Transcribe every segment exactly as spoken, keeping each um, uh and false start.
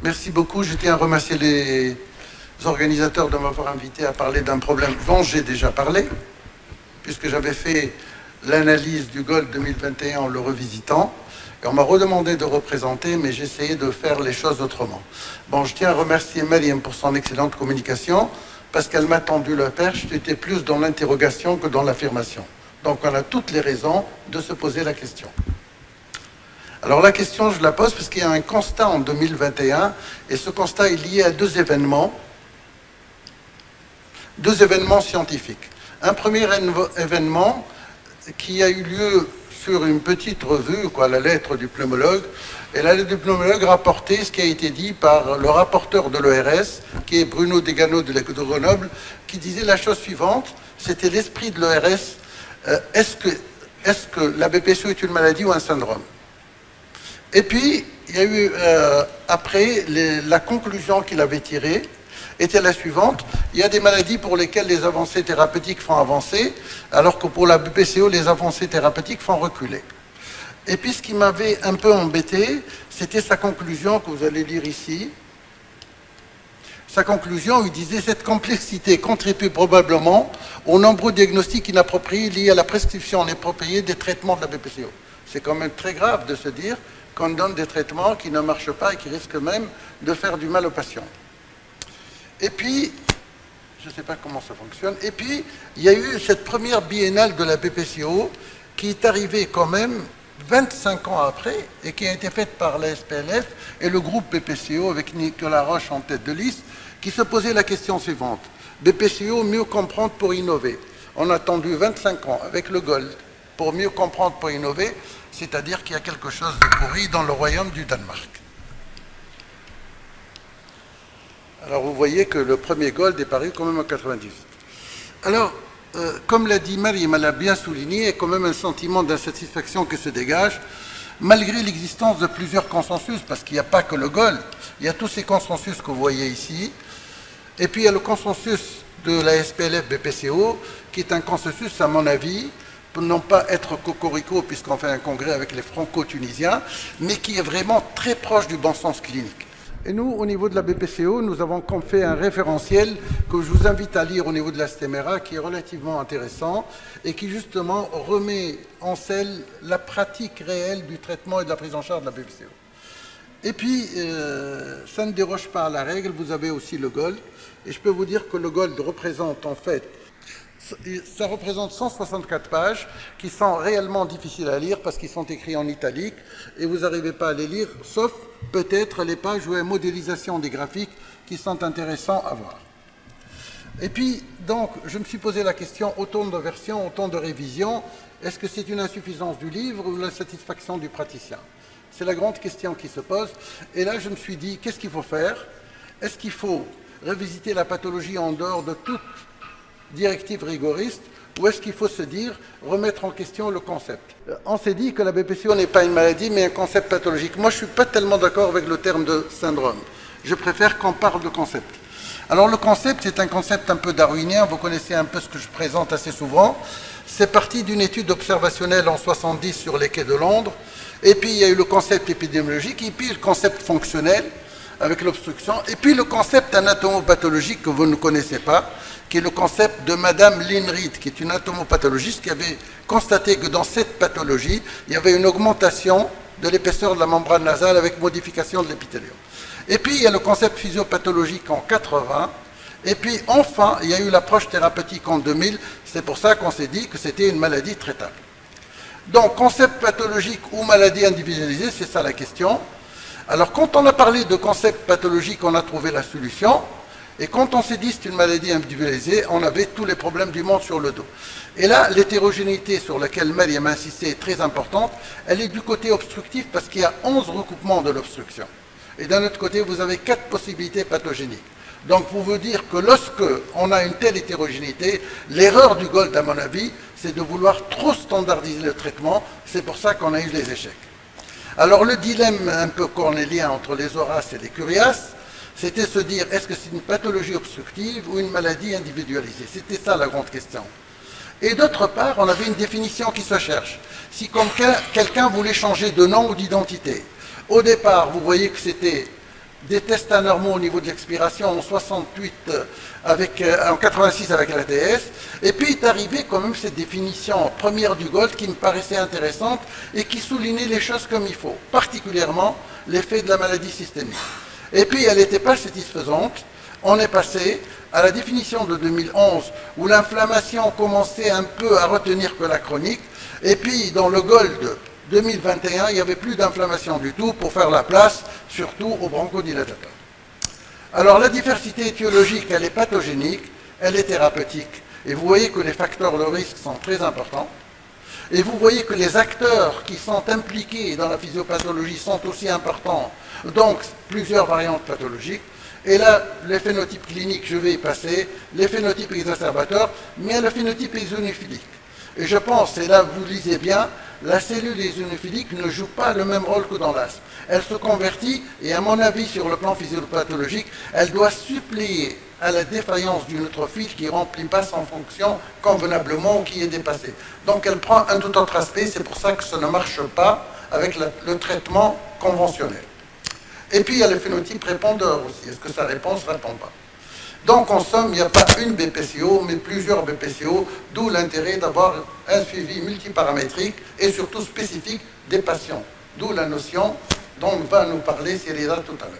Merci beaucoup. Je tiens à remercier les organisateurs de m'avoir invité à parler d'un problème dont j'ai déjà parlé, puisque j'avais fait l'analyse du Gold deux mille vingt et un en le revisitant. Et on m'a redemandé de représenter, mais j'ai essayé de faire les choses autrement. Bon, je tiens à remercier Mariam pour son excellente communication, parce qu'elle m'a tendu le perche. J'étais plus dans l'interrogation que dans l'affirmation. Donc on a toutes les raisons de se poser la question. Alors la question, je la pose parce qu'il y a un constat en deux mille vingt et un, et ce constat est lié à deux événements, deux événements scientifiques. Un premier événement qui a eu lieu sur une petite revue, quoi, la lettre du pneumologue, et la lettre du pneumologue rapportait ce qui a été dit par le rapporteur de l'O R S, qui est Bruno Degano de Grenoble, qui disait la chose suivante, c'était l'esprit de l'O R S, euh, est-ce que, est-ce que la B P C O est une maladie ou un syndrome? Et puis, il y a eu, euh, après, les, la conclusion qu'il avait tirée était la suivante. Il y a des maladies pour lesquelles les avancées thérapeutiques font avancer, alors que pour la B P C O, les avancées thérapeutiques font reculer. Et puis, ce qui m'avait un peu embêté, c'était sa conclusion que vous allez lire ici. Sa conclusion, il disait « Cette complexité contribue probablement aux nombreux diagnostics inappropriés liés à la prescription inappropriée des traitements de la B P C O. » C'est quand même très grave de se dire qu'on donne des traitements qui ne marchent pas et qui risquent même de faire du mal aux patients. Et puis, je ne sais pas comment ça fonctionne, et puis, il y a eu cette première biennale de la B P C O qui est arrivée quand même vingt-cinq ans après et qui a été faite par la S P L F et le groupe B P C O avec Nicolas Roche en tête de liste, qui se posait la question suivante. B P C O, mieux comprendre pour innover. On a attendu vingt-cinq ans avec le Gold pour mieux comprendre pour innover, c'est-à-dire qu'il y a quelque chose de pourri dans le royaume du Danemark. Alors vous voyez que le premier Gold est paru quand même en quatre-vingt-dix-huit. Alors, euh, comme l'a dit Mariam, elle a bien souligné, il y a quand même un sentiment d'insatisfaction qui se dégage, malgré l'existence de plusieurs consensus, parce qu'il n'y a pas que le Gold, il y a tous ces consensus que vous voyez ici, et puis il y a le consensus de la S P L F B P C O, qui est un consensus, à mon avis, pour non pas être cocorico, puisqu'on fait un congrès avec les franco-tunisiens, mais qui est vraiment très proche du bon sens clinique. Et nous, au niveau de la B P C O, nous avons fait un référentiel que je vous invite à lire au niveau de la Stemera, qui est relativement intéressant et qui justement remet en selle la pratique réelle du traitement et de la prise en charge de la B P C O. Et puis, euh, ça ne déroge pas à la règle, vous avez aussi le Gold, et je peux vous dire que le Gold représente en fait, ça représente cent soixante-quatre pages qui sont réellement difficiles à lire parce qu'ils sont écrits en italique et vous n'arrivez pas à les lire, sauf peut-être les pages où il y a modélisation des graphiques qui sont intéressants à voir. Et puis, donc, je me suis posé la question, autant de versions, autant de révisions, est-ce que c'est une insuffisance du livre ou la satisfaction du praticien? C'est la grande question qui se pose. Et là, je me suis dit, qu'est-ce qu'il faut faire? Est-ce qu'il faut revisiter la pathologie en dehors de toute directive rigoriste, ou est-ce qu'il faut se dire, remettre en question le concept? On s'est dit que la B P C O n'est pas une maladie, mais un concept pathologique. Moi, je ne suis pas tellement d'accord avec le terme de syndrome. Je préfère qu'on parle de concept. Alors, le concept, c'est un concept un peu darwinien. Vous connaissez un peu ce que je présente assez souvent. C'est parti d'une étude observationnelle en soixante-dix sur les quais de Londres. Et puis, il y a eu le concept épidémiologique, et puis le concept fonctionnel, avec l'obstruction, et puis le concept anatomopathologique que vous ne connaissez pas, qui est le concept de Madame Lynn Reed, qui est une anatomopathologiste qui avait constaté que dans cette pathologie, il y avait une augmentation de l'épaisseur de la membrane nasale avec modification de l'épithélium. Et puis, il y a le concept physiopathologique en quatre-vingts, et puis enfin, il y a eu l'approche thérapeutique en deux mille, c'est pour ça qu'on s'est dit que c'était une maladie traitable. Donc, concept pathologique ou maladie individualisée, c'est ça la question. Alors, quand on a parlé de concept pathologique, on a trouvé la solution. Et quand on s'est dit que c'est une maladie individualisée, on avait tous les problèmes du monde sur le dos. Et là, l'hétérogénéité sur laquelle Mariam a insisté est très importante. Elle est du côté obstructif parce qu'il y a onze recoupements de l'obstruction. Et d'un autre côté, vous avez quatre possibilités pathogéniques. Donc, vous veut dire que lorsque on a une telle hétérogénéité, l'erreur du Gold, à mon avis, c'est de vouloir trop standardiser le traitement. C'est pour ça qu'on a eu les échecs. Alors, le dilemme un peu cornélien entre les Horaces et les Curiaces, c'était se dire, est-ce que c'est une pathologie obstructive ou une maladie individualisée? C'était ça la grande question. Et d'autre part, on avait une définition qui se cherche. Si comme quelqu'un voulait changer de nom ou d'identité, au départ, vous voyez que c'était des tests anormaux au niveau de l'expiration en soixante-huit, avec, euh, en quatre-vingt-six avec la D S, et puis est arrivé quand même cette définition première du Gold qui me paraissait intéressante et qui soulignait les choses comme il faut, particulièrement l'effet de la maladie systémique. Et puis elle n'était pas satisfaisante, on est passé à la définition de deux mille onze où l'inflammation commençait un peu à retenir que la chronique, et puis dans le Gold deux mille vingt et un, il n'y avait plus d'inflammation du tout pour faire la place, surtout aux bronchodilatateurs. Alors la diversité étiologique, elle est pathogénique, elle est thérapeutique. Et vous voyez que les facteurs de risque sont très importants. Et vous voyez que les acteurs qui sont impliqués dans la physiopathologie sont aussi importants. Donc plusieurs variantes pathologiques. Et là, les phénotypes cliniques, je vais y passer, les phénotypes exacerbateurs, mais il y a le phénotype eosinophilique. Et je pense, et là vous lisez bien, la cellule eosinophilique ne joue pas le même rôle que dans l'asthme. Elle se convertit, et à mon avis, sur le plan physiopathologique, elle doit suppléer à la défaillance du neutrophile qui ne remplit pas son fonction convenablement ou qui est dépassée. Donc elle prend un tout autre aspect, c'est pour ça que ça ne marche pas avec le, le traitement conventionnel. Et puis il y a le phénotype répondeur aussi. Est-ce que ça répond, ça ne répond pas? Donc, en somme, il n'y a pas une B P C O, mais plusieurs B P C O, d'où l'intérêt d'avoir un suivi multiparamétrique et surtout spécifique des patients. D'où la notion dont va nous parler Cyrilla tout à l'heure.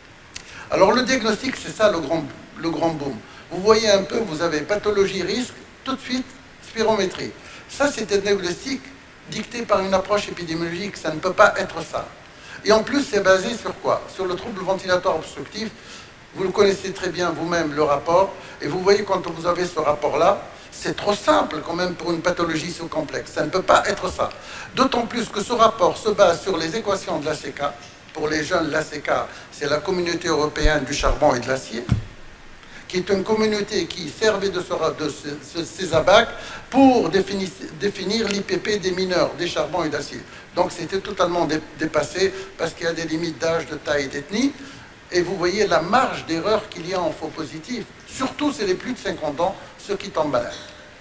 Alors, le diagnostic, c'est ça le grand, le grand boom. Vous voyez un peu, vous avez pathologie, risque, tout de suite, spirométrie. Ça, c'est un diagnostic dicté par une approche épidémiologique, ça ne peut pas être ça. Et en plus, c'est basé sur quoi? Sur le trouble ventilatoire obstructif. Vous le connaissez très bien vous-même, le rapport, et vous voyez quand vous avez ce rapport-là, c'est trop simple quand même pour une pathologie si complexe. Ça ne peut pas être ça. D'autant plus que ce rapport se base sur les équations de l'A C K. Pour les jeunes, l'A C K, c'est la communauté européenne du charbon et de l'acier, qui est une communauté qui servait de, ce, de ce, ce, ces A B A C pour définir, définir l'I P P des mineurs, des charbons et d'acier. Donc c'était totalement dé, dépassé parce qu'il y a des limites d'âge, de taille et d'ethnie. Et vous voyez la marge d'erreur qu'il y a en faux positifs. Surtout, c'est les plus de cinquante ans, ceux qui tombent malades.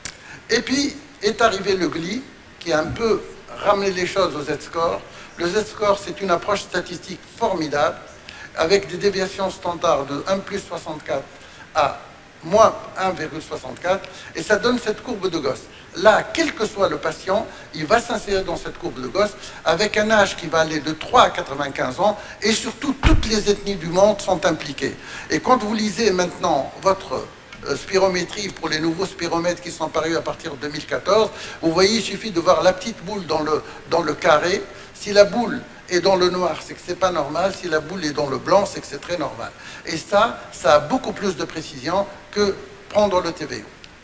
Et puis, est arrivé le G L I, qui a un peu ramené les choses au Z-score. Le Z-score, c'est une approche statistique formidable, avec des déviations standards de un plus soixante-quatre à moins un virgule soixante-quatre, et ça donne cette courbe de Gauss. Là, quel que soit le patient, il va s'insérer dans cette courbe de Gauss avec un âge qui va aller de trois à quatre-vingt-quinze ans, et surtout toutes les ethnies du monde sont impliquées. Et quand vous lisez maintenant votre euh, spirométrie pour les nouveaux spiromètres qui sont parus à partir de deux mille quatorze, vous voyez, il suffit de voir la petite boule dans le, dans le carré. Si la boule est dans le noir, c'est que c'est pas normal. Si la boule est dans le blanc, c'est que c'est très normal. Et ça, ça a beaucoup plus de précision que prendre le T V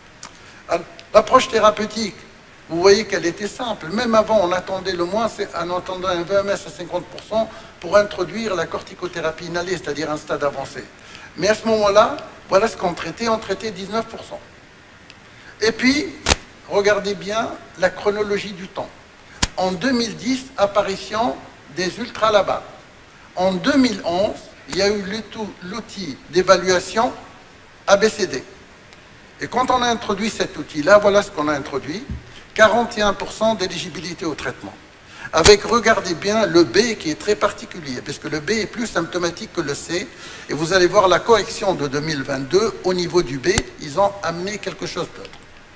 O. L'approche thérapeutique, vous voyez qu'elle était simple. Même avant, on attendait le moins, en attendant un V M S à cinquante pour cent pour introduire la corticothérapie inhalée, c'est-à-dire un stade avancé. Mais à ce moment-là, voilà ce qu'on traitait, on traitait dix-neuf pour cent. Et puis, regardez bien la chronologie du temps. En deux mille dix, apparition des ultralabas. En deux mille onze, il y a eu l'outil d'évaluation A B C D. Et quand on a introduit cet outil-là, voilà ce qu'on a introduit, quarante et un pour cent d'éligibilité au traitement. Avec, regardez bien, le B qui est très particulier, parce que le B est plus symptomatique que le C, et vous allez voir la correction de deux mille vingt-deux, au niveau du B, ils ont amené quelque chose d'autre.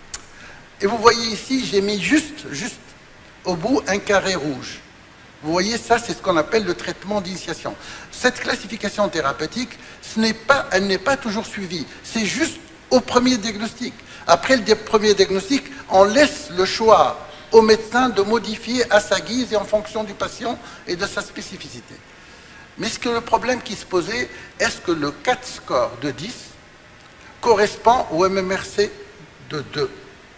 Et vous voyez ici, j'ai mis juste, juste au bout, un carré rouge. Vous voyez, ça, c'est ce qu'on appelle le traitement d'initiation. Cette classification thérapeutique, ce n'est pas, elle n'est pas toujours suivie, c'est juste au premier diagnostic. Après le premier diagnostic, on laisse le choix au médecin de modifier à sa guise et en fonction du patient et de sa spécificité. Mais ce que le problème qui se posait, est-ce que le quatre score de dix correspond au M M R C de deux?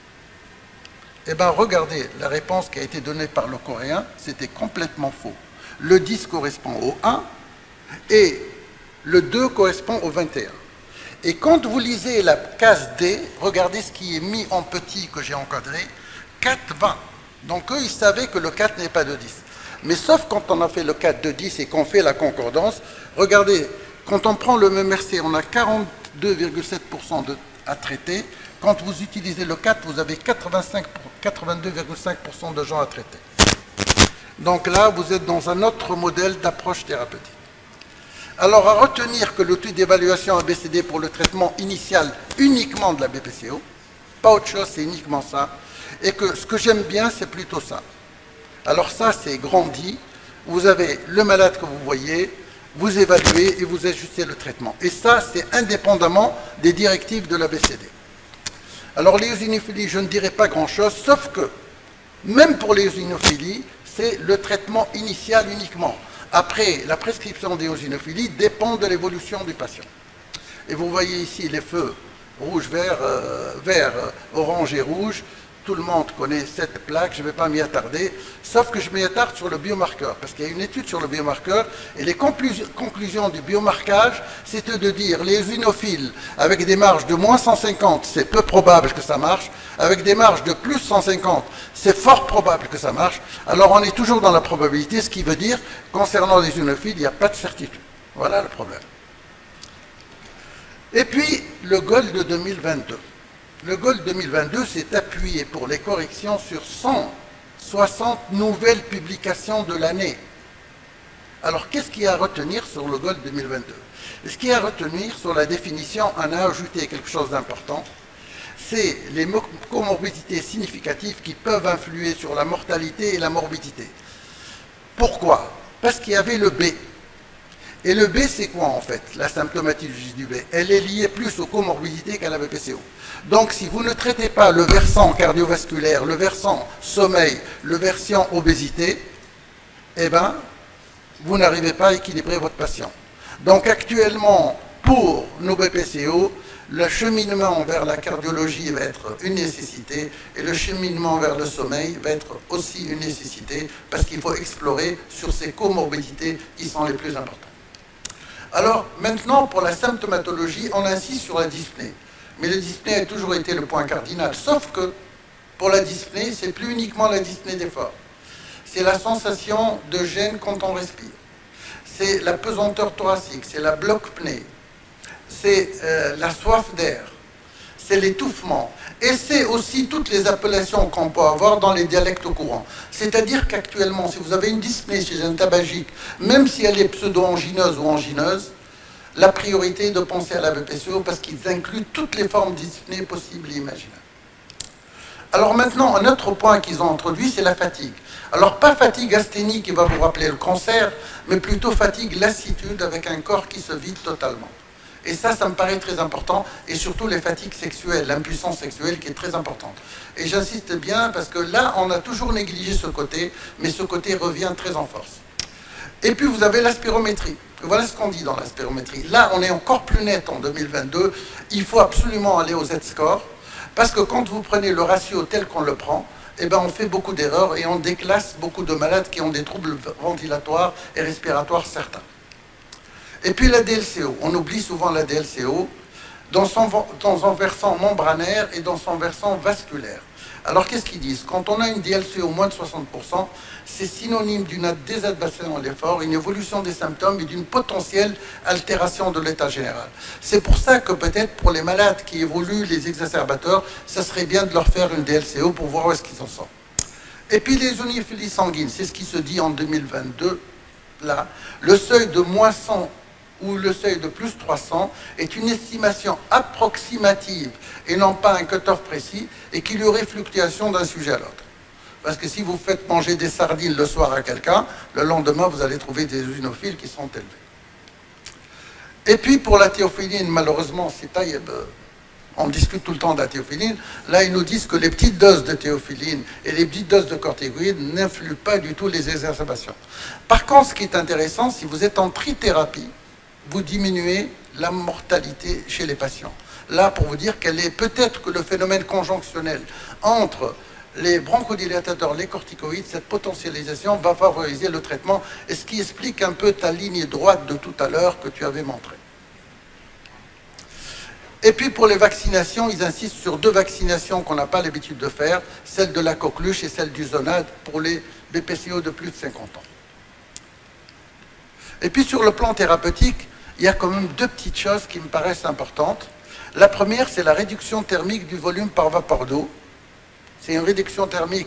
Eh bien, regardez, la réponse qui a été donnée par le Coréen, c'était complètement faux. Le dix correspond au un et le deux correspond au vingt et un. Et quand vous lisez la case D, regardez ce qui est mis en petit que j'ai encadré, quatre, vingt. Donc eux, ils savaient que le quatre n'est pas de dix. Mais sauf quand on a fait le quatre de dix et qu'on fait la concordance, regardez, quand on prend le M M R C, on a quarante-deux virgule sept pour cent à traiter. Quand vous utilisez le quatre, vous avez quatre-vingt-deux virgule cinq pour cent de gens à traiter. Donc là, vous êtes dans un autre modèle d'approche thérapeutique. Alors, à retenir que l'outil d'évaluation A B C D pour le traitement initial uniquement de la B P C O, pas autre chose, c'est uniquement ça. Et que ce que j'aime bien, c'est plutôt ça. Alors ça, c'est grandi. Vous avez le malade que vous voyez, vous évaluez et vous ajustez le traitement. Et ça, c'est indépendamment des directives de la B C D. Alors, l'éosinophilie, je ne dirais pas grand-chose, sauf que, même pour l'éosinophilie, c'est le traitement initial uniquement. Après, la prescription d'éosinophilie dépend de l'évolution du patient. Et vous voyez ici les feux rouge, vert, euh, vert, orange et rouge. Tout le monde connaît cette plaque, je ne vais pas m'y attarder, sauf que je m'y attarde sur le biomarqueur, parce qu'il y a une étude sur le biomarqueur, et les conclusions du biomarquage, c'était de dire les eosinophiles avec des marges de moins cent cinquante, c'est peu probable que ça marche, avec des marges de plus cent cinquante, c'est fort probable que ça marche. Alors on est toujours dans la probabilité, ce qui veut dire, concernant les eosinophiles, il n'y a pas de certitude. Voilà le problème. Et puis, le GOLD de deux mille vingt-deux. Le GOLD deux mille vingt-deux s'est appuyé pour les corrections sur cent soixante nouvelles publications de l'année. Alors, qu'est-ce qu'il y a à retenir sur le GOLD deux mille vingt-deux? Ce qu'il y a à retenir sur la définition, on a ajouté quelque chose d'important, c'est les comorbidités significatives qui peuvent influer sur la mortalité et la morbidité. Pourquoi? Parce qu'il y avait le B. Et le B, c'est quoi en fait, la symptomatologie du B? Elle est liée plus aux comorbidités qu'à la B P C O. Donc si vous ne traitez pas le versant cardiovasculaire, le versant sommeil, le versant obésité, eh bien, vous n'arrivez pas à équilibrer votre patient. Donc actuellement, pour nos B P C O, le cheminement vers la cardiologie va être une nécessité et le cheminement vers le sommeil va être aussi une nécessité parce qu'il faut explorer sur ces comorbidités qui sont les plus importantes. Alors, maintenant, pour la symptomatologie, on insiste sur la dyspnée. Mais la dyspnée a toujours été le point cardinal. Sauf que, pour la dyspnée, c'est plus uniquement la dyspnée d'effort. C'est la sensation de gêne quand on respire. C'est la pesanteur thoracique, c'est la bloc-pnée. C'est euh, la soif d'air. C'est l'étouffement. Et c'est aussi toutes les appellations qu'on peut avoir dans les dialectes courants. C'est-à-dire qu'actuellement, si vous avez une dyspnée chez un tabagique, même si elle est pseudo-angineuse ou angineuse, la priorité est de penser à la B P C O parce qu'ils incluent toutes les formes de dyspnée possibles et imaginables. Alors maintenant, un autre point qu'ils ont introduit, c'est la fatigue. Alors pas fatigue asthénique qui va vous rappeler le cancer, mais plutôt fatigue lassitude avec un corps qui se vide totalement. Et ça, ça me paraît très important, et surtout les fatigues sexuelles, l'impuissance sexuelle qui est très importante. Et j'insiste bien parce que là, on a toujours négligé ce côté, mais ce côté revient très en force. Et puis vous avez la spirométrie. Voilà ce qu'on dit dans la spirométrie. Là, on est encore plus net en deux mille vingt-deux. Il faut absolument aller au Z-score, parce que quand vous prenez le ratio tel qu'on le prend, eh ben, on fait beaucoup d'erreurs et on déclasse beaucoup de malades qui ont des troubles ventilatoires et respiratoires certains. Et puis la D L C O, on oublie souvent la D L C O dans son, dans son versant membranaire et dans son versant vasculaire. Alors qu'est-ce qu'ils disent? Quand on a une D L C O moins de soixante pour cent, c'est synonyme d'une désadaptation à l'effort, une évolution des symptômes et d'une potentielle altération de l'état général. C'est pour ça que peut-être pour les malades qui évoluent, les exacerbateurs, ça serait bien de leur faire une D L C O pour voir où est-ce qu'ils en sont. Et puis les eosinophilie sanguines, c'est ce qui se dit en deux mille vingt-deux, là, le seuil de moins cent ou le seuil de plus trois cents est une estimation approximative et non pas un cut-off précis et qu'il y aurait fluctuation d'un sujet à l'autre. Parce que si vous faites manger des sardines le soir à quelqu'un, le lendemain vous allez trouver des eosinophiles qui sont élevés. Et puis pour la théophiline, malheureusement, c'est tailleb, on discute tout le temps de la théophiline, là ils nous disent que les petites doses de théophiline et les petites doses de corticoïdes n'influent pas du tout les exacerbations. Par contre, ce qui est intéressant, si vous êtes en trithérapie, vous diminuez la mortalité chez les patients. Là, pour vous dire qu'elle est peut-être que le phénomène conjonctionnel entre les bronchodilatateurs, les corticoïdes, cette potentialisation va favoriser le traitement, et ce qui explique un peu ta ligne droite de tout à l'heure que tu avais montrée. Et puis pour les vaccinations, ils insistent sur deux vaccinations qu'on n'a pas l'habitude de faire, celle de la coqueluche et celle du zonade pour les B P C O de plus de cinquante ans. Et puis sur le plan thérapeutique, il y a quand même deux petites choses qui me paraissent importantes. La première, c'est la réduction thermique du volume par vapeur d'eau. C'est une réduction thermique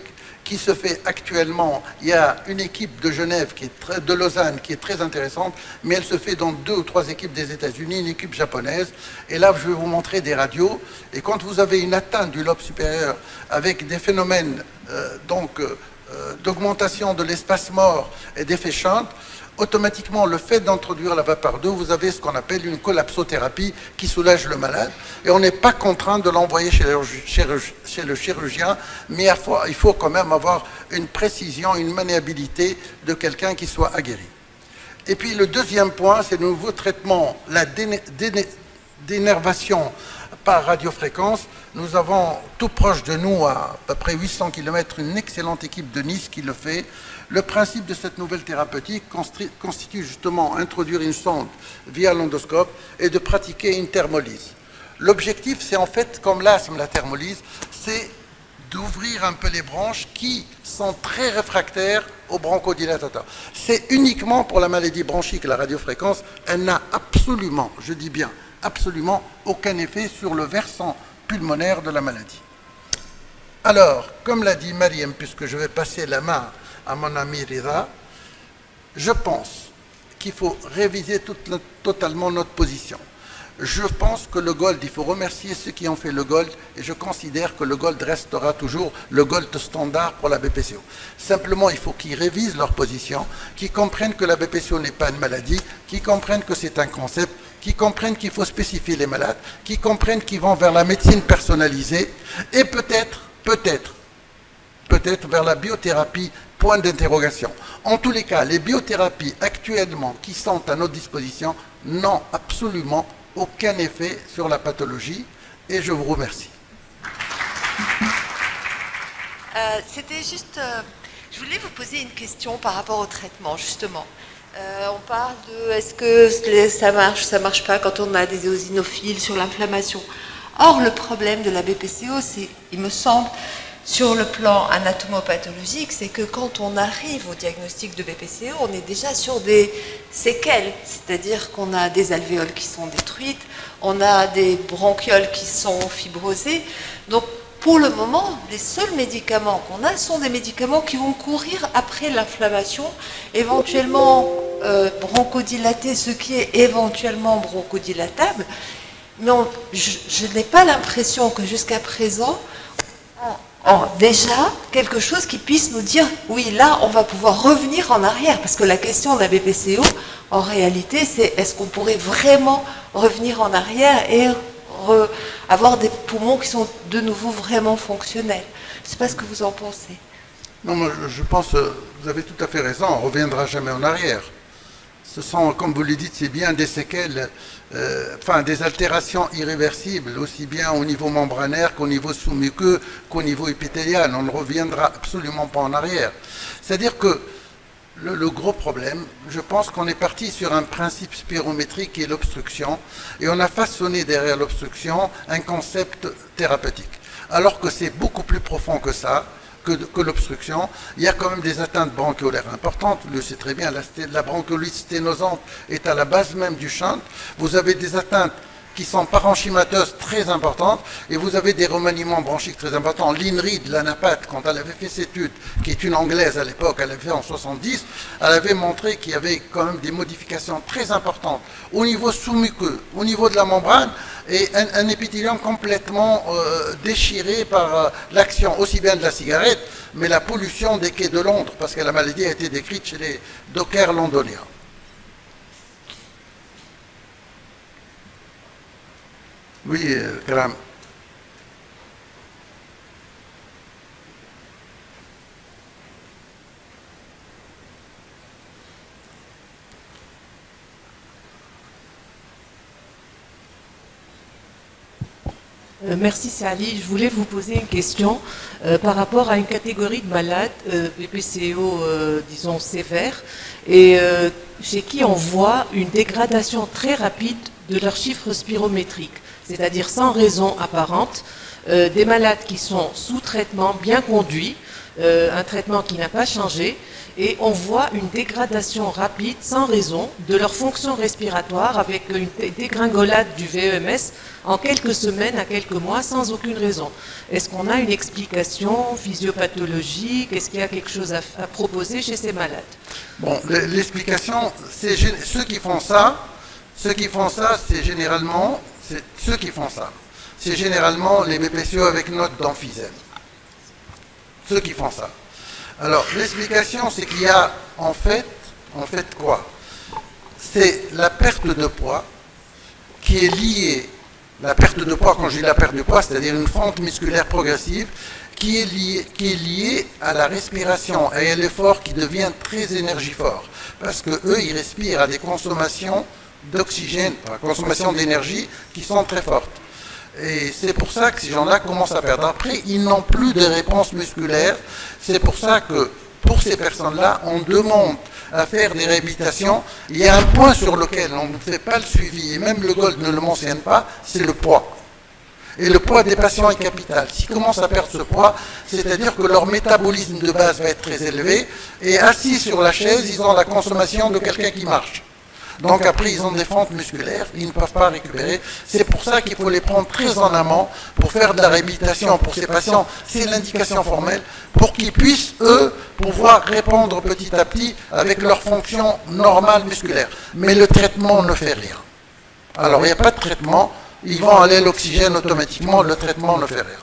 qui se fait actuellement. Il y a une équipe de Genève, qui est très, de Lausanne, qui est très intéressante, mais elle se fait dans deux ou trois équipes des États-Unis, une équipe japonaise. Et là, je vais vous montrer des radios. Et quand vous avez une atteinte du lobe supérieur avec des phénomènes euh, donc euh, d'augmentation de l'espace mort et d'effet Shunt, automatiquement, le fait d'introduire la vapeur d'eau, vous avez ce qu'on appelle une collapsothérapie qui soulage le malade. Et on n'est pas contraint de l'envoyer chez, chez le chirurgien, mais il faut quand même avoir une précision, une maniabilité de quelqu'un qui soit aguerri. Et puis le deuxième point, c'est le nouveau traitement, la dénervation par radiofréquence. Nous avons tout proche de nous, à, à peu près huit cents kilomètres, une excellente équipe de Nice qui le fait. Le principe de cette nouvelle thérapeutique constitue justement introduire une sonde via l'endoscope et de pratiquer une thermolyse. L'objectif, c'est en fait, comme l'asthme, la thermolyse, c'est d'ouvrir un peu les branches qui sont très réfractaires aux bronchodilatateurs. C'est uniquement pour la maladie bronchique, la radiofréquence, elle n'a absolument, je dis bien, absolument aucun effet sur le versant pulmonaire de la maladie. Alors, comme l'a dit Mariam, puisque je vais passer la main à mon ami Rida, je pense qu'il faut réviser toute, totalement notre position. Je pense que le Gold, il faut remercier ceux qui ont fait le Gold, et je considère que le Gold restera toujours le Gold standard pour la B P C O. Simplement, il faut qu'ils révisent leur position, qu'ils comprennent que la B P C O n'est pas une maladie, qu'ils comprennent que c'est un concept, qu'ils comprennent qu'il faut spécifier les malades, qu'ils comprennent qu'ils vont vers la médecine personnalisée, et peut-être, peut-être, peut-être vers la biothérapie, point d'interrogation. En tous les cas, les biothérapies actuellement qui sont à notre disposition n'ont absolument aucun effet sur la pathologie, et je vous remercie. Euh, C'était juste, euh, je voulais vous poser une question par rapport au traitement, justement. Euh, on parle de est-ce que ça marche, ça marche pas quand on a des éosinophiles sur l'inflammation. Or, le problème de la B P C O, c'est, il me semble, sur le plan anatomopathologique, c'est que quand on arrive au diagnostic de B P C O, on est déjà sur des séquelles, c'est-à-dire qu'on a des alvéoles qui sont détruites, on a des bronchioles qui sont fibrosées. Donc, pour le moment, les seuls médicaments qu'on a sont des médicaments qui vont courir après l'inflammation, éventuellement euh, bronchodilater ce qui est éventuellement bronchodilatable. Mais on, je, je n'ai pas l'impression que jusqu'à présent, Oh, déjà, quelque chose qui puisse nous dire, oui, là, on va pouvoir revenir en arrière. Parce que la question de la B P C O, en réalité, c'est est-ce qu'on pourrait vraiment revenir en arrière et re, avoir des poumons qui sont de nouveau vraiment fonctionnels. Je ne sais pas ce que vous en pensez. Non, moi, je pense, vous avez tout à fait raison, on ne reviendra jamais en arrière. Ce sont, comme vous le dites, c'est bien des séquelles, euh, enfin des altérations irréversibles, aussi bien au niveau membranaire qu'au niveau sous-muqueux, qu'au niveau épithélial. On ne reviendra absolument pas en arrière. C'est-à-dire que le, le gros problème, je pense qu'on est parti sur un principe spirométrique qui est l'obstruction, et on a façonné derrière l'obstruction un concept thérapeutique. Alors que c'est beaucoup plus profond que ça. que, que l'obstruction. Il y a quand même des atteintes bronchiolaires importantes. Vous le savez très bien, la, la bronchiolite sténosante est à la base même du shunt. Vous avez des atteintes qui sont parenchymateuses très importantes, et vous avez des remaniements bronchiques très importants. Lynn Reed, l'anapathe, quand elle avait fait cette étude, qui est une anglaise à l'époque, elle avait fait en soixante-dix, elle avait montré qu'il y avait quand même des modifications très importantes au niveau sous-muqueux, au niveau de la membrane, et un, un épithélium complètement euh, déchiré par euh, l'action aussi bien de la cigarette, mais la pollution des quais de Londres, parce que la maladie a été décrite chez les dockers londoniens. Oui, euh, Graham. Euh, merci Sally. Je voulais vous poser une question euh, par rapport à une catégorie de malades, euh, B P C O, euh, disons, sévère, et euh, chez qui on voit une dégradation très rapide de leurs chiffres spirométriques, c'est-à-dire sans raison apparente, euh, des malades qui sont sous traitement bien conduits, euh, un traitement qui n'a pas changé, et on voit une dégradation rapide, sans raison, de leur fonction respiratoire avec une dégringolade du V E M S en quelques semaines à quelques mois sans aucune raison. Est-ce qu'on a une explication physiopathologique? Est-ce qu'il y a quelque chose à, à proposer chez ces malades? Bon, l'explication, c'est ceux qui font ça, ceux qui font ça, c'est généralement, c'est ceux qui font ça, c'est généralement les B P C O avec note d'emphysème. Ceux qui font ça. Alors, l'explication, c'est qu'il y a, en fait, en fait quoi? C'est la perte de poids qui est liée, la perte de poids, quand je dis la perte de poids, c'est-à-dire une fente musculaire progressive, qui est liée, qui est liée à la respiration et à l'effort qui devient très énergivore. Parce que eux, ils respirent à des consommations d'oxygène, consommation d'énergie qui sont très fortes. Et c'est pour ça que ces gens-là commencent à perdre. Après, ils n'ont plus de réponse musculaire. C'est pour ça que, pour ces personnes-là, on demande à faire des réhabilitations. Il y a un point sur lequel on ne fait pas le suivi, et même le Gold ne le mentionne pas, c'est le poids. Et le poids des patients est capital. S'ils commencent à perdre ce poids, c'est-à-dire que leur métabolisme de base va être très élevé, et assis sur la chaise, ils ont la consommation de quelqu'un qui marche. Donc après, ils ont des fentes musculaires, ils ne peuvent pas récupérer. C'est pour ça qu'il faut les prendre très en amont pour faire de la réhabilitation pour ces patients. C'est l'indication formelle pour qu'ils puissent, eux, pouvoir répondre petit à petit avec leur fonction normale musculaire. Mais le traitement ne fait rien. Alors, il n'y a pas de traitement, ils vont aller à l'oxygène automatiquement, le traitement ne fait rien.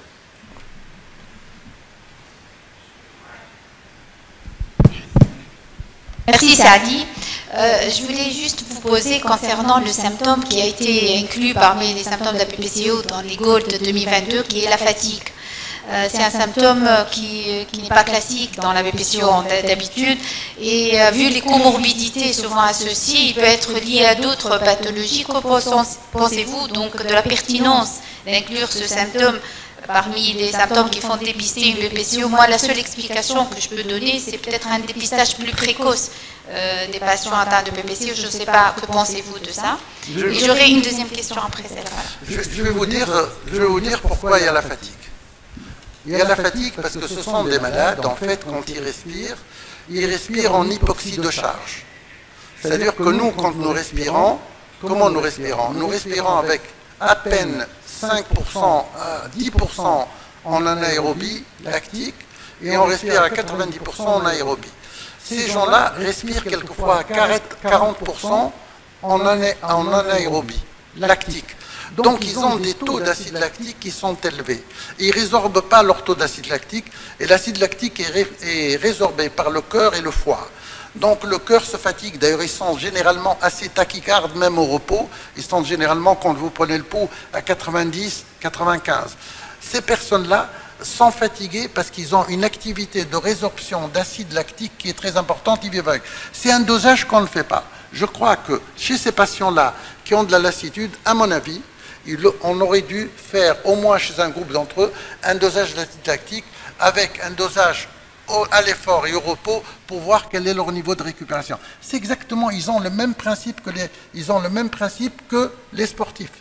Merci Saadi. Euh, je voulais juste vous poser concernant le symptôme qui a été inclus parmi les symptômes de la B P C O dans les Gold de deux mille vingt-deux, qui est la fatigue. Euh, c'est un symptôme qui, qui n'est pas classique dans la B P C O d'habitude, et euh, vu les comorbidités souvent associées, il peut être lié à d'autres pathologies. Que pensez-vous donc de la pertinence d'inclure ce symptôme parmi les symptômes qui font dépister une B P C O? Moi, la seule explication que je peux donner, c'est peut-être un dépistage plus précoce euh, des patients atteints de B P C O. Je ne sais pas, que pensez-vous de ça? Je, Et j'aurai une deuxième question après celle-là. Je, je, vais vous dire, je vais vous dire pourquoi il y a la fatigue. Il y a la fatigue parce que ce sont des malades, en fait, quand ils respirent, ils respirent en hypoxie de charge. C'est-à-dire que nous, quand nous respirons, comment nous respirons? Nous respirons avec à peine cinq pour cent à dix pour cent en anaérobie lactique et on respire à quatre-vingt-dix pour cent en aérobie. Ces gens-là respirent quelquefois à quarante pour cent en anaérobie lactique. Donc ils ont des taux d'acide lactique qui sont élevés. Ils ne résorbent pas leur taux d'acide lactique et l'acide lactique est, ré est résorbé par le cœur et le foie. Donc le cœur se fatigue. D'ailleurs, ils sont généralement assez tachycardes, même au repos. Ils sont généralement, quand vous prenez le pouls, à quatre-vingt-dix, quatre-vingt-quinze. Ces personnes-là sont fatiguées parce qu'ils ont une activité de résorption d'acide lactique qui est très importante. Ils vivent avec. C'est un dosage qu'on ne fait pas. Je crois que chez ces patients-là qui ont de la lassitude, à mon avis, il, on aurait dû faire, au moins chez un groupe d'entre eux, un dosage d'acide lactique avec un dosage à l'effort et au repos pour voir quel est leur niveau de récupération. C'est exactement, ils ont le même principe que les, ils ont le même principe que les sportifs.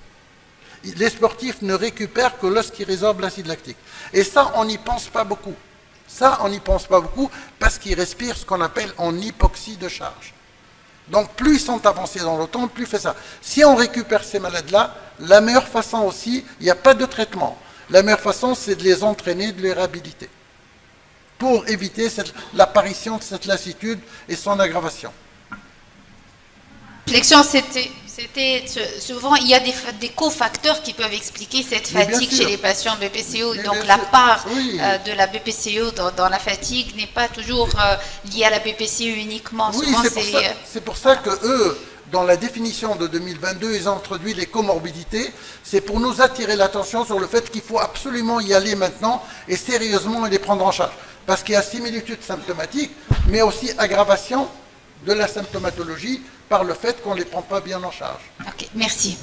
Les sportifs ne récupèrent que lorsqu'ils résorbent l'acide lactique. Et ça, on n'y pense pas beaucoup. Ça, on n'y pense pas beaucoup parce qu'ils respirent ce qu'on appelle en hypoxie de charge. Donc, plus ils sont avancés dans le temps, plus fait ça. Si on récupère ces malades-là, la meilleure façon aussi, il n'y a pas de traitement. La meilleure façon, c'est de les entraîner, de les réhabiliter, pour éviter l'apparition de cette lassitude et son aggravation. Réflexion, c'était, c'était souvent, il y a des, des cofacteurs qui peuvent expliquer cette fatigue chez les patients B P C O. Mais donc la part oui. euh, de la B P C O dans, dans la fatigue n'est pas toujours euh, liée à la B P C O uniquement. Oui, c'est pour, euh... pour ça que eux, dans la définition de deux mille vingt-deux, ils ont introduit les comorbidités. C'est pour nous attirer l'attention sur le fait qu'il faut absolument y aller maintenant et sérieusement les prendre en charge. Parce qu'il y a similitude symptomatique, mais aussi aggravation de la symptomatologie par le fait qu'on ne les prend pas bien en charge. Ok, merci.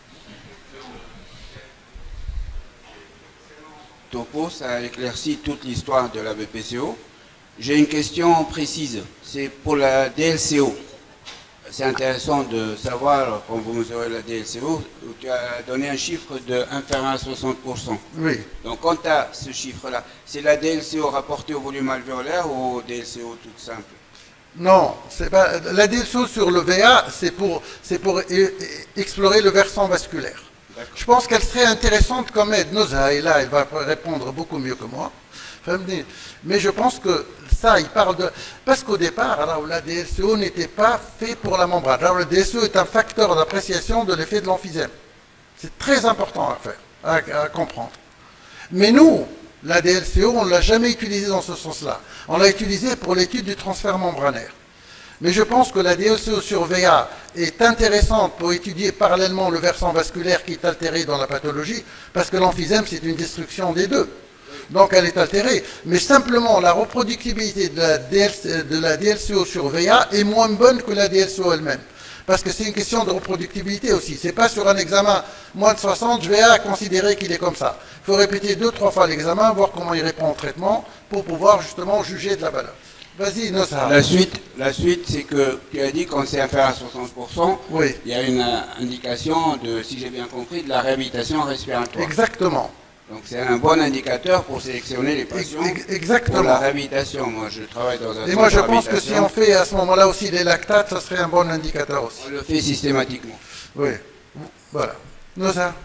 Topo, ça éclaircit toute l'histoire de la B P C O. J'ai une question précise, c'est pour la D L C O. c'est intéressant de savoir, quand vous mesurez la D L C O, tu as donné un chiffre de inférieur à soixante pour cent. Oui. Donc quand tu as ce chiffre-là, c'est la D L C O rapportée au volume alvéolaire ou D L C O toute simple? Non, c'est pas, la D L C O sur le V A, c'est pour, c'est pour e- explorer le versant vasculaire. Je pense qu'elle serait intéressante comme aide. Noza est là, elle va répondre beaucoup mieux que moi. Mais je pense que ça, il parle de... Parce qu'au départ, alors, la D L C O n'était pas fait pour la membrane. Alors, le D L C O est un facteur d'appréciation de l'effet de l'emphysème. C'est très important à faire, à, à comprendre. Mais nous, la D L C O, on ne l'a jamais utilisée dans ce sens-là. On l'a utilisée pour l'étude du transfert membranaire. Mais je pense que la D L C O sur V A est intéressante pour étudier parallèlement le versant vasculaire qui est altéré dans la pathologie, parce que l'emphysème, c'est une destruction des deux. Donc elle est altérée. Mais simplement, la reproductibilité de la, D L C, de la D L C O sur V A est moins bonne que la D L C O elle-même. Parce que c'est une question de reproductibilité aussi. C'est pas sur un examen moins de soixante, je vais à considérer qu'il est comme ça. Il faut répéter deux, trois fois l'examen, voir comment il répond au traitement, pour pouvoir justement juger de la valeur. Vas-y, Nossa. La suite, la suite c'est que tu as dit quand c'est inférieur à soixante pour cent, oui. Il y a une euh, indication de, si j'ai bien compris, de la réhabilitation respiratoire. Exactement. Donc c'est un bon indicateur pour sélectionner les patients Exactement. pour la réhabilitation. Moi je travaille dans un Et moi je pense que si on fait à ce moment-là aussi les lactates, ça serait un bon indicateur aussi. On le fait systématiquement. Oui. Voilà. Noza.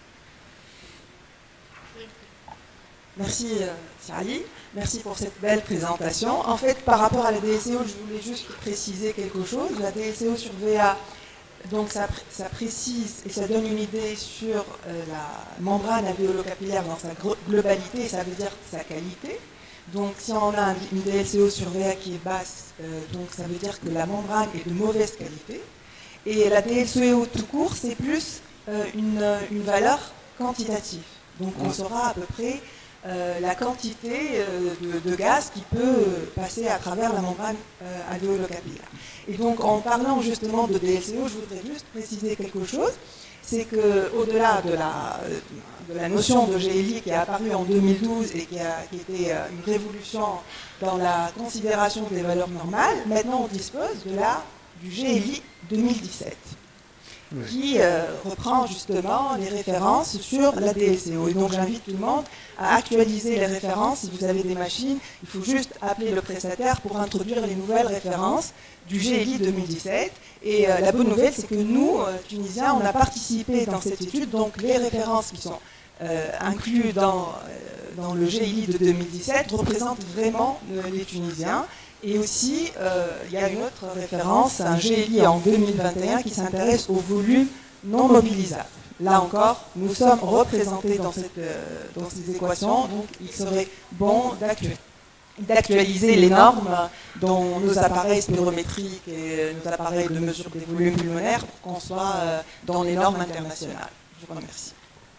Merci euh, Charlie, merci pour cette belle présentation. En fait, par rapport à la D L C O, je voulais juste préciser quelque chose. La D L C O sur V A, donc ça, ça précise et ça donne une idée sur euh, la membrane alvéolo-capillaire dans sa globalité, ça veut dire sa qualité. Donc si on a une D L C O sur V A qui est basse, euh, donc ça veut dire que la membrane est de mauvaise qualité. Et la D L C O tout court, c'est plus euh, une, une valeur quantitative. Donc on saura à peu près euh, la quantité euh, de, de gaz qui peut passer à travers la membrane euh, alvéolo-capillaire. Et donc en parlant justement de D L C O, je voudrais juste préciser quelque chose. C'est qu'au-delà de la, de la notion de G L I qui est apparue en deux mille douze et qui, a, qui était une révolution dans la considération des valeurs normales, maintenant on dispose de la, du G L I deux mille dix-sept, oui. qui euh, reprend justement les références sur la D L C O. Et donc j'invite tout le monde à actualiser les références. Si vous avez des machines, il faut juste appeler le prestataire pour introduire les nouvelles références du G L I deux mille dix-sept. Et euh, la bonne nouvelle, c'est que nous, euh, Tunisiens, on a participé dans cette étude, donc les références qui sont euh, incluses dans, euh, dans le G L I de deux mille dix-sept représentent vraiment euh, les Tunisiens. Et aussi, euh, il y a une autre référence, un G L I en deux mille vingt et un qui s'intéresse au volume non mobilisable. Là encore, nous sommes représentés dans, cette, euh, dans ces équations, donc il serait bon d'actualiser les normes dans nos appareils spirométriques et nos appareils de mesure des volumes pulmonaires pour qu'on soit euh, dans les normes internationales. Je vous remercie.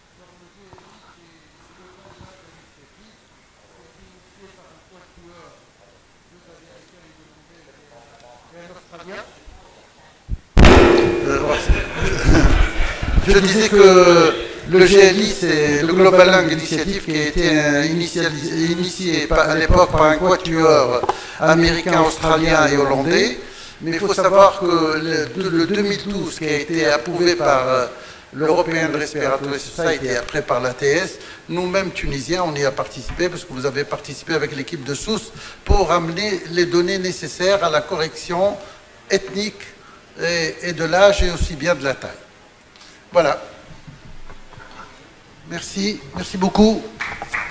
Je disais que le G L I, c'est le Global Lung Initiative qui a été initié à l'époque par un quatuor américain, australien et hollandais. Mais il faut savoir que le, le deux mille douze, qui a été approuvé par l'European Respiratory Society et après par l'A T S, nous-mêmes Tunisiens, on y a participé parce que vous avez participé avec l'équipe de Sousse pour amener les données nécessaires à la correction ethnique et, et de l'âge et aussi bien de la taille. Voilà. Merci, merci beaucoup.